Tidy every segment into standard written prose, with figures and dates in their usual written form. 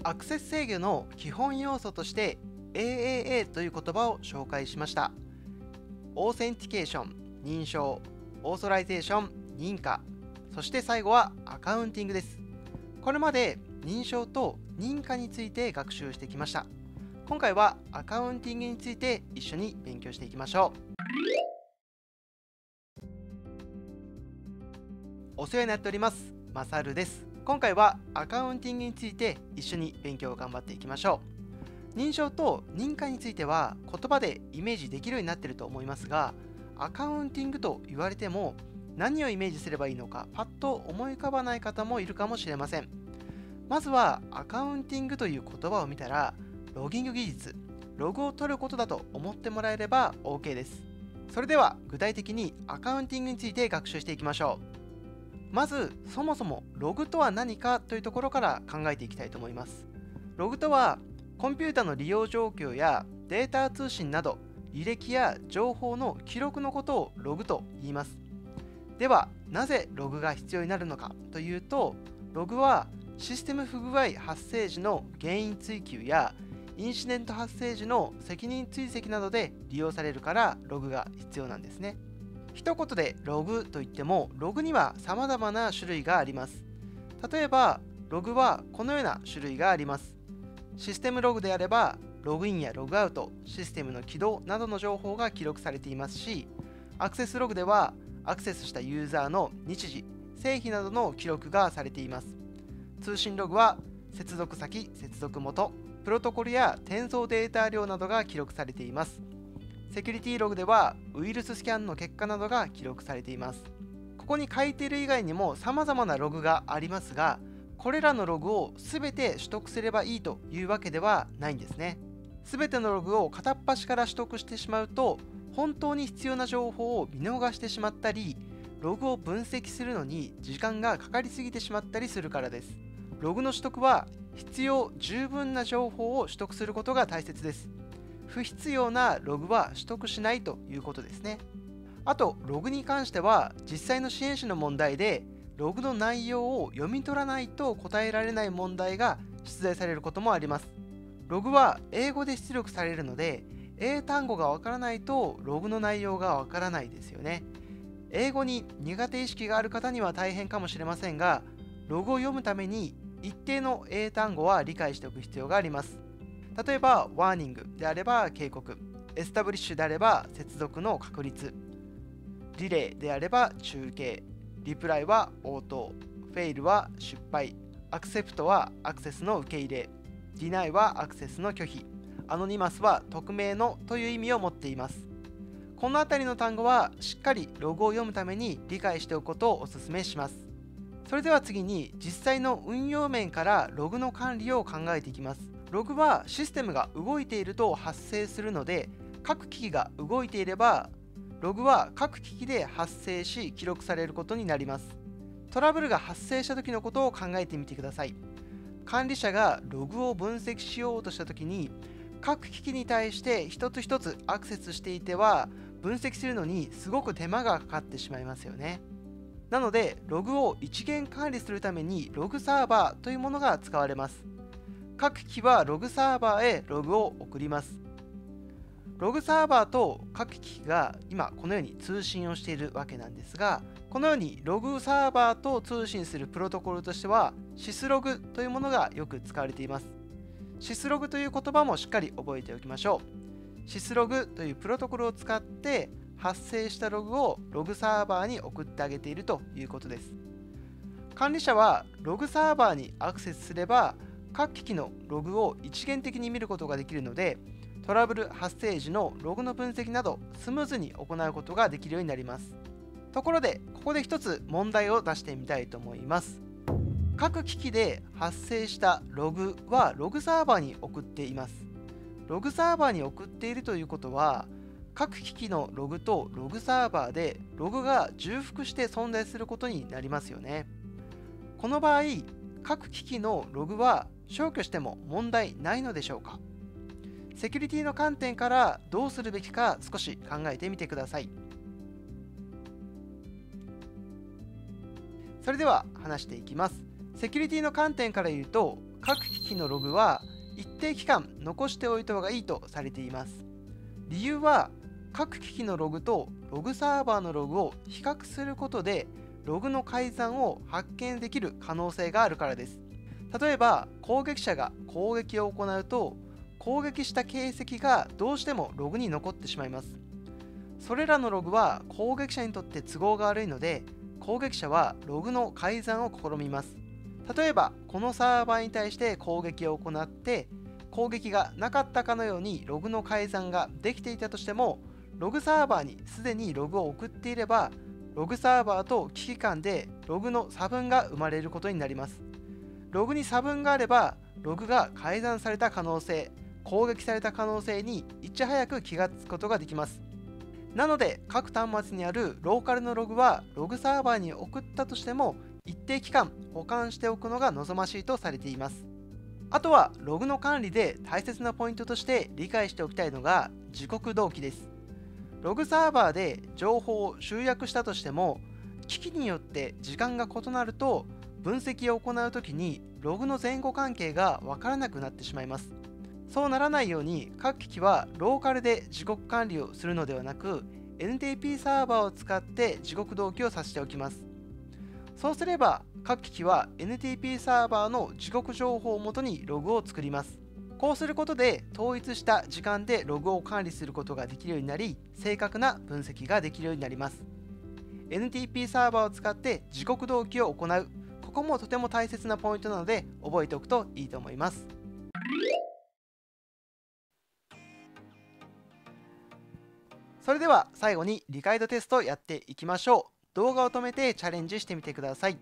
アクセス制御の基本要素として AAA という言葉を紹介しました。オーセンティケーション、認証、オーソライゼーション、認可、そして最後はアカウンティングです。これまで認証と認可について学習してきました。今回はアカウンティングについて一緒に勉強していきましょう。お世話になっております。マサルです。今回はアカウンティングについて一緒に勉強を頑張っていきましょう。認証と認可については言葉でイメージできるようになっていると思いますが、アカウンティングと言われても何をイメージすればいいのかパッと思い浮かばない方もいるかもしれません。まずはアカウンティングという言葉を見たら、ロギング技術、ログを取ることだと思ってもらえれば OK です。それでは具体的にアカウンティングについて学習していきましょう。まずそもそもログとは何かというところから考えていきたいと思います。ログとはコンピュータの利用状況やデータ通信など履歴や情報の記録のことをログと言います。ではなぜログが必要になるのかというと、ログはシステム不具合発生時の原因追及やインシデント発生時の責任追跡などで利用されるからログが必要なんですね。一言でログといっても、ログには様々な種類があります。例えばログはこのような種類があります。システムログであればログインやログアウト、システムの起動などの情報が記録されていますし、アクセスログではアクセスしたユーザーの日時、製品などの記録がされています。通信ログは接続先、接続元、プロトコルや転送データ量などが記録されています。セキュリティログではウイルススキャンの結果などが記録されています。ここに書いている以外にも様々なログがありますが、これらのログを全て取得すればいいというわけではないんですね。全てのログを片っ端から取得してしまうと、本当に必要な情報を見逃してしまったり、ログを分析するのに時間がかかりすぎてしまったりするからです。ログの取得は必要十分な情報を取得することが大切です。不必要なログは取得しないということですね。あとログに関しては実際の支援者の問題で、ログの内容を読み取らないと答えられない問題が出題されることもあります。ログは英語で出力されるので、英単語がわからないとログの内容がわからないですよね。英語に苦手意識がある方には大変かもしれませんが、ログを読むために一定の英単語は理解しておく必要があります。例えばワーニングであれば警告、エスタブリッシュであれば接続の確率、リレーであれば中継、リプライは応答、フェイルは失敗、アクセプトはアクセスの受け入れ、ディナイはアクセスの拒否、アノニマスは匿名のという意味を持っています。このあたりの単語はしっかりログを読むために理解しておくことをお勧めします。それでは次に実際の運用面からログの管理を考えていきます。ログはシステムが動いていると発生するので、各機器が動いていればログは各機器で発生し記録されることになります。トラブルが発生した時のことを考えてみてください。管理者がログを分析しようとした時に、各機器に対して一つ一つアクセスしていては分析するのにすごく手間がかかってしまいますよね。なのでログを一元管理するためにログサーバーというものが使われます。各機器はログサーバーへログを送ります。ログサーバーと各機器が今このように通信をしているわけなんですが、このようにログサーバーと通信するプロトコルとしてはシスログというものがよく使われています。シスログという言葉もしっかり覚えておきましょう。シスログというプロトコルを使って発生したログをログサーバーに送ってあげているということです。管理者はログサーバーにアクセスすれば各機器のログを一元的に見ることができるので、トラブル発生時のログの分析などスムーズに行うことができるようになります。ところでここで一つ問題を出してみたいと思います。各機器で発生したログはログサーバーに送っています。ログサーバーに送っているということは、各機器のログとログサーバーでログが重複して存在することになりますよね。この場合、各機器のログは消去しても問題ないのでしょうか。セキュリティの観点からどうするべきか少し考えてみてください。それでは話していきます。セキュリティの観点から言うと、 各機器のログは一定期間残しておいた方がいいとされています。理由は各機器のログとログサーバーのログを比較することでログの改ざんを発見できる可能性があるからです。例えば攻撃者が攻撃を行うと攻撃した形跡がどうしてもログに残ってしまいます。それらのログは攻撃者にとって都合が悪いので攻撃者はログの改ざんを試みます。例えばこのサーバーに対して攻撃を行って攻撃がなかったかのようにログの改ざんができていたとしてもログサーバーにすでにログを送っていればログサーバーと機器間でログの差分が生まれることになります。ログに差分があればログが改ざんされた可能性、攻撃された可能性にいち早く気がつくことができます。なので各端末にあるローカルのログはログサーバーに送ったとしても一定期間保管しておくのが望ましいとされています。あとはログの管理で大切なポイントとして理解しておきたいのが時刻同期です。ログサーバーで情報を集約したとしても機器によって時間が異なると分析を行うときにログの前後関係がわからなくなってしまいます。そうならないように各機器はローカルで時刻管理をするのではなく NTP サーバーを使って時刻同期をさせておきます。そうすれば各機器は NTP サーバーの時刻情報をもとにログを作ります。こうすることで統一した時間でログを管理することができるようになり正確な分析ができるようになります。NTP サーバーを使って時刻同期を行う、ここもとても大切なポイントなので覚えておくといいと思います。それでは最後に理解度テストをやっていきましょう。動画を止めてチャレンジしてみてください。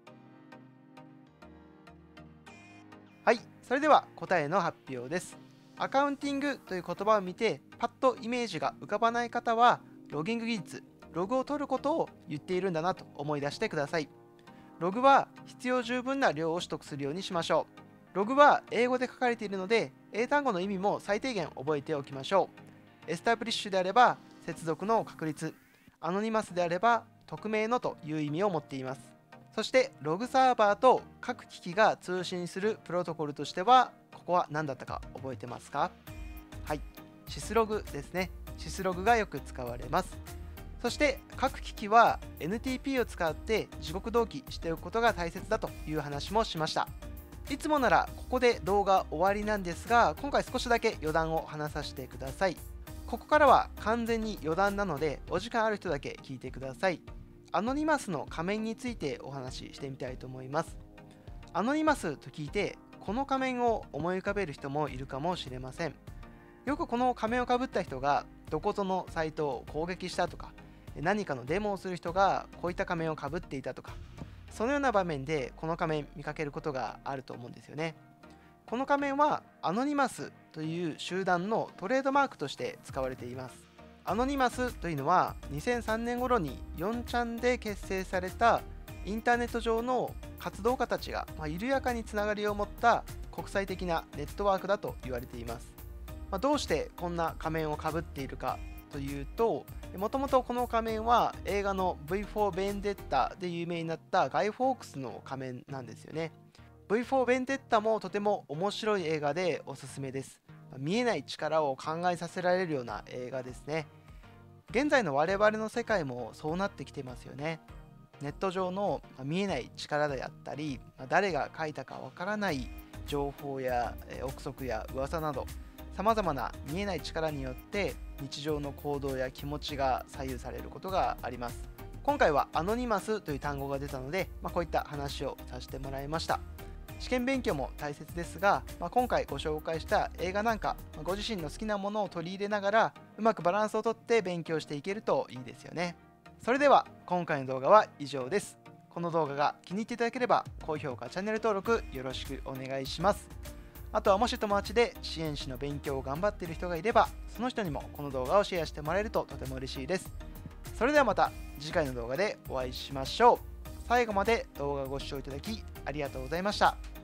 はい、それでは答えの発表です。アカウンティングという言葉を見てパッとイメージが浮かばない方はロギング技術、ログを取ることを言っているんだなと思い出してください。ログは必要十分な量を取得するようにしましょう。ログは英語で書かれているので英単語の意味も最低限覚えておきましょう。エスタブリッシュであれば接続の確率、アノニマスであれば匿名のという意味を持っています。そしてログサーバーと各機器が通信するプロトコルとしてはここは何だったか覚えてますか？はい、シスログですね。シスログがよく使われます。そして各機器は NTP を使って時刻同期しておくことが大切だという話もしました。いつもならここで動画終わりなんですが今回少しだけ余談を話させてください。ここからは完全に余談なのでお時間ある人だけ聞いてください。アノニマスの仮面についてお話ししてみたいと思います。アノニマスと聞いてこの仮面を思い浮かべる人もいるかもしれません。よくこの仮面をかぶった人がどこぞのサイトを攻撃したとか何かのデモをする人がこういった仮面をかぶっていたとかそのような場面でこの仮面見かけることがあると思うんですよね。この仮面はアノニマスという集団のトレードマークとして使われています。アノニマスというのは2003年頃に4ちゃんで結成されたインターネット上の活動家たちが緩やかにつながりを持った国際的なネットワークだと言われています。どうしてこんな仮面をかぶっているかというと、もともとこの仮面は映画の V4 ベンデッタで有名になったガイ・フォークスの仮面なんですよね。V4 ベンデッタもとても面白い映画でおすすめです。見えない力を考えさせられるような映画ですね。現在の我々の世界もそうなってきてますよね。ネット上の見えない力であったり、誰が書いたかわからない情報や憶測や噂など、さまざまな見えない力によって日常の行動や気持ちが左右されることがあります。今回はアノニマスという単語が出たので、こういった話をさせてもらいました。試験勉強も大切ですが、今回ご紹介した映画なんか、ご自身の好きなものを取り入れながらうまくバランスをとって勉強していけるといいですよね。それでは今回の動画は以上です。この動画が気に入っていただければ高評価、チャンネル登録よろしくお願いします。あとはもし友達で支援士の勉強を頑張っている人がいればその人にもこの動画をシェアしてもらえるととても嬉しいです。それではまた次回の動画でお会いしましょう。最後まで動画をご視聴いただきありがとうございました。